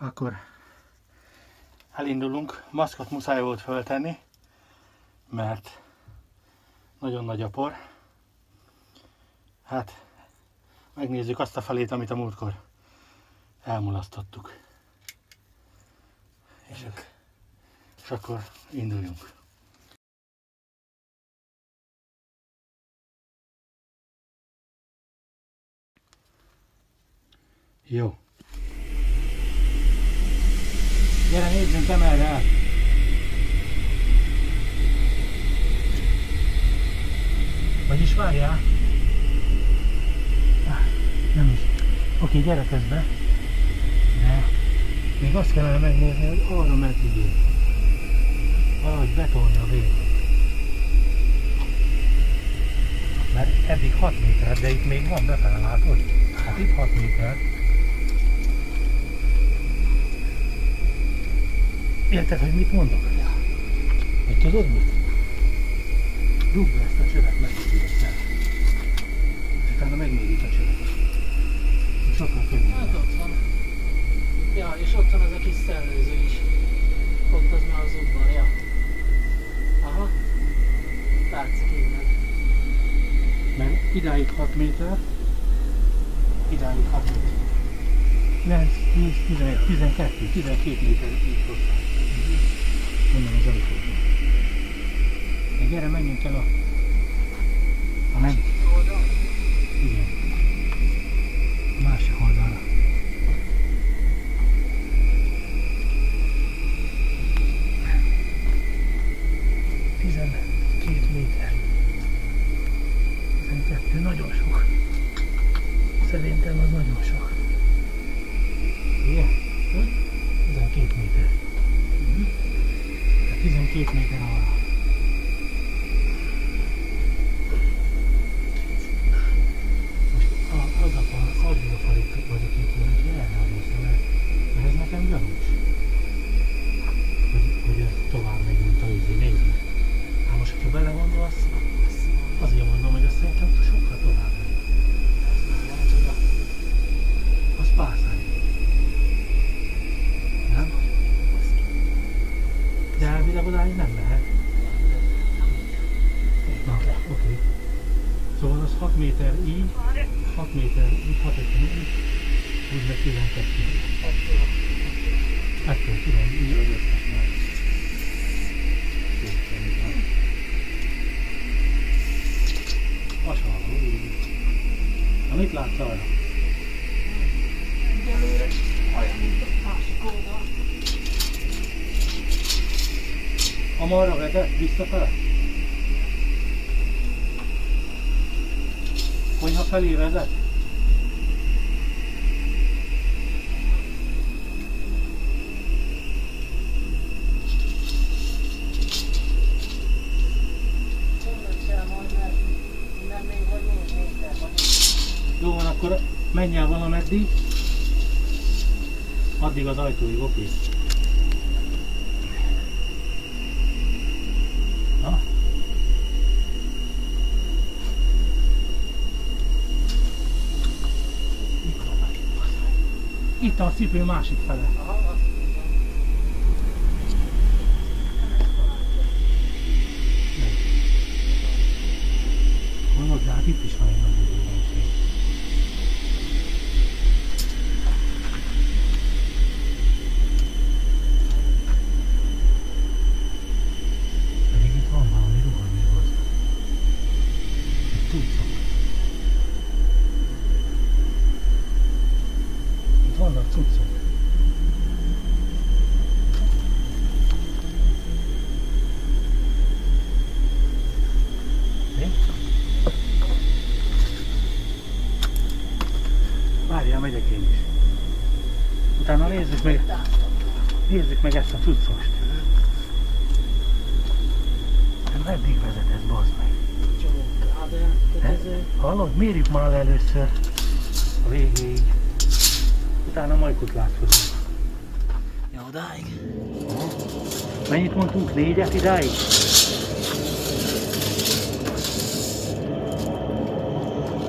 Akkor elindulunk. Maszkot muszáj volt föltenni, mert nagyon nagy a por. Hát megnézzük azt a felét, amit a múltkor elmulasztottuk. És akkor induljunk. Jó. Gyere, nézzünk emelre át! Vagyis várjál! Nem is. Oké, gyere közbe. De még azt kellene megnézni, hogy arra meddig ér. Valahogy betolni a végét. Mert eddig 6 méter, de itt még van befele, látod? Hát itt 6 méter. Érted, hogy mit mondok? Hogy tudod mit? Dugd be ezt a csövet, megígérsz el. És utána megnézik a csövet. Sokkal könnyű. Hát ott van. Ja, és ott van az a kis szellőző is. Ott az már az udvar, ja. Aha. Látszik innen. Mert idáig 6 méter. Idáig 6 méter. 9, 10, 11, 12, 12 méter így hozzá. Mondom az autóban. De gyere, menjünk el a nem. Oldal? Igen. A másik oldalra. Méter. 12, nagyon sok. Szerintem az nagyon sok. Ugye? 12 méter. 12 méter arra. Most az a falig vagyok itt, hogy erre a részre, mert ez nekem gyanús. Hogy ez tovább megy, mint a izé, nézd meg. Hát most, ha belegondolsz, azért mondom, hogy azt szerintem sokkal tovább megy. Az párszány. Nem? De elvileg odáig nem lehet. Na, oké. Szóval az 6 méter így, 6 méter így, 6 méter így, úgy meg 12. Ettől tudom, így az összes már. Hasonló, így. Na, mit látsz arra? Egyelőre olyan, mint a másik oldal. Amarra vezet, visszafele? Konyha felé vezet? Jó van, akkor menj el valameddig. Addig az ajtóig, oké. Na? Itt a cipő másik fele. Mondod, de hát itt is van egy nagy időbenség. Pedig itt van valami ruha még hozzá. Egy cuccok. Itt vannak cuccok. Várjál, megyek én is. Utána nézzük meg ezt a cuccost. Meddig vezet ez, bazd meg? Hallod? Mérjük már először a végéig. Utána majd kutlázkodunk. Ja, odáig. Mennyit mondtunk? 4-et idáig?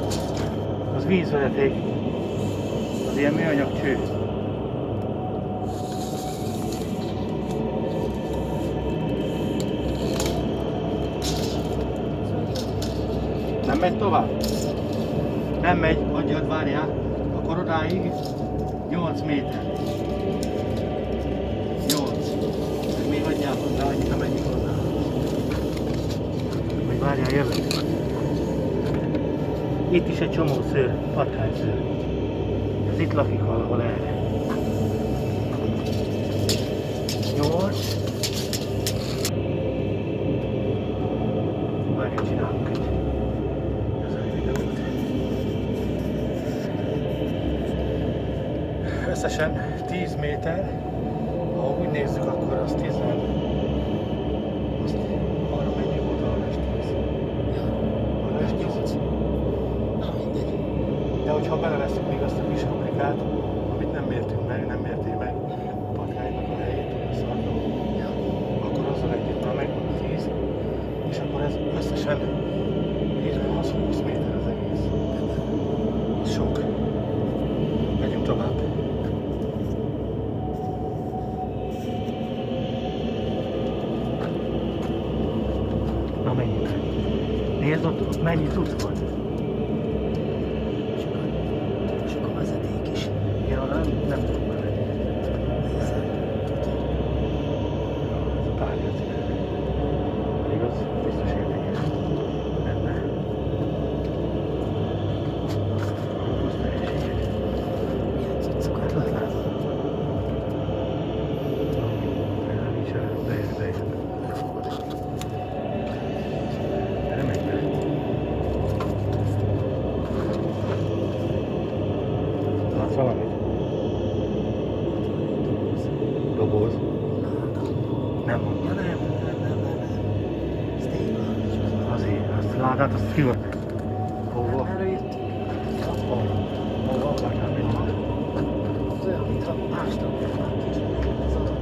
Az vízvezeték. Az ilyen műanyag cső. megy tovább. Nem megy, adjad, várjál. Akkor odáig 8 méter. 8. Meg még adjál hozzá, annyit, amennyit hozzá. Meg várjál, jövök. Itt is egy csomó szőr, patkányszőr. Ez itt lakik valahol erre. 8. Várjál, csinálunk egy közeli videót. Összesen 10 méter. Ha úgy nézzük, akkor az 10. Azt arra mennyi volt, arra is 10. Arra is 10. Na mindegy. De hogyha beleveszünk még azt a kis rubrikát, amit nem mértünk meg, nem mértél meg a patkánynak a helyét, a szarnó, akkor azzal együtt már megvan a 10, és akkor ez összesen az 20 méter az egész. Ez sok. Megyünk tovább. Na menjünk. Nézd ott mennyi cucc van. Csak a vezeték is. Ja, nem tudok bevenni. Ez a párja cipő. Igaz? Biztos értékes. Benne. Plusz teljesítjük. Milyen cuccokat látod? Nincs el, bejön. Erre menj be. Látsz valamit? Doboz. Nem mondom. Ja nem. Ez tényleg. Azért, azt ládát, azt ki van. Hova? Erről jöttünk. Hova akartál menni? Az olyan, mintha másnap volna kicsit. Ez az.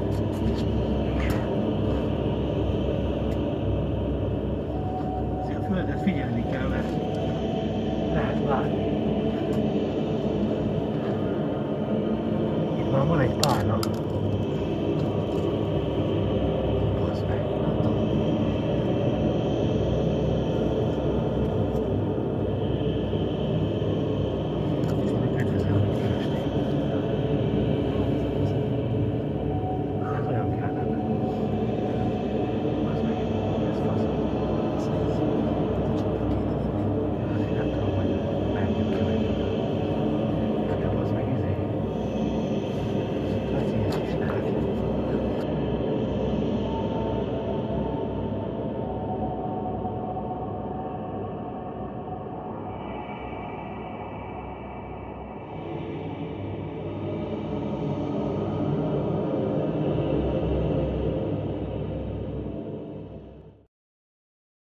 A földet figyelni kell, mert lehet várni. Itt már van egy párna.